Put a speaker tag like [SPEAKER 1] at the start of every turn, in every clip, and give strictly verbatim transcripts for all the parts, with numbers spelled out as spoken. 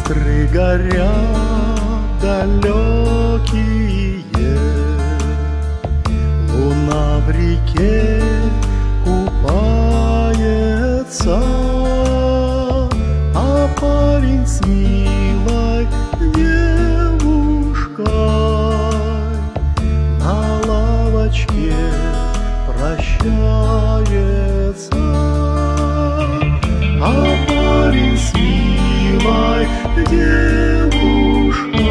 [SPEAKER 1] Костры горят далекие, луна в реке купается, а парень с милой девушкой на лавочке прощается, а парень с милой девушкой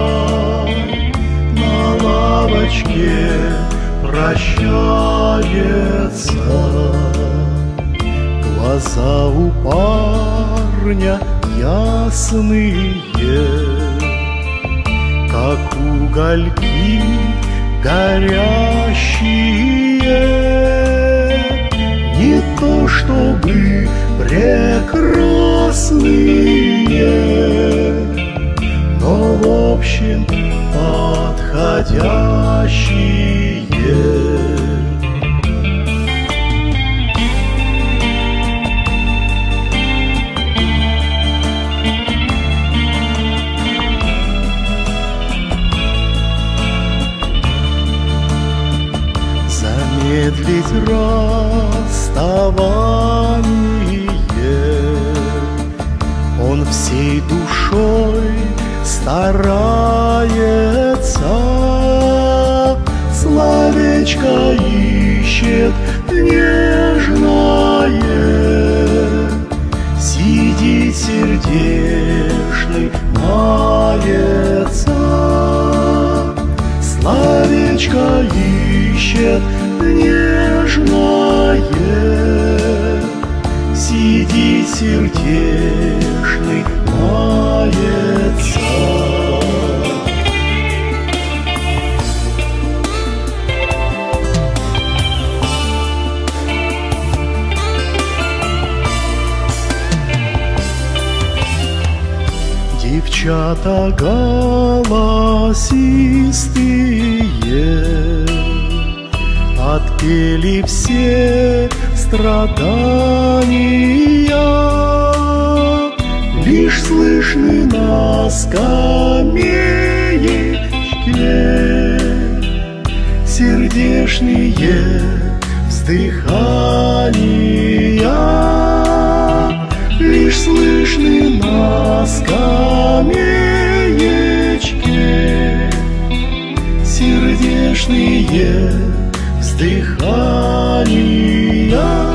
[SPEAKER 1] на лавочке прощается. Глаза у парня ясные, как угольки горящие, не то чтобы прекрасные, но в общем подходящие. Замедлить расставание он всей душой старается, словечко ищет нежное, сидит сердечный, мается, словечко ищет нежное, сидит сердечный, мается. Девчата голосистые отпели все страдания, лишь слышны на скамеечке сердечные вздыхания, лишь слышны на скамеечке сердечные вздыхания.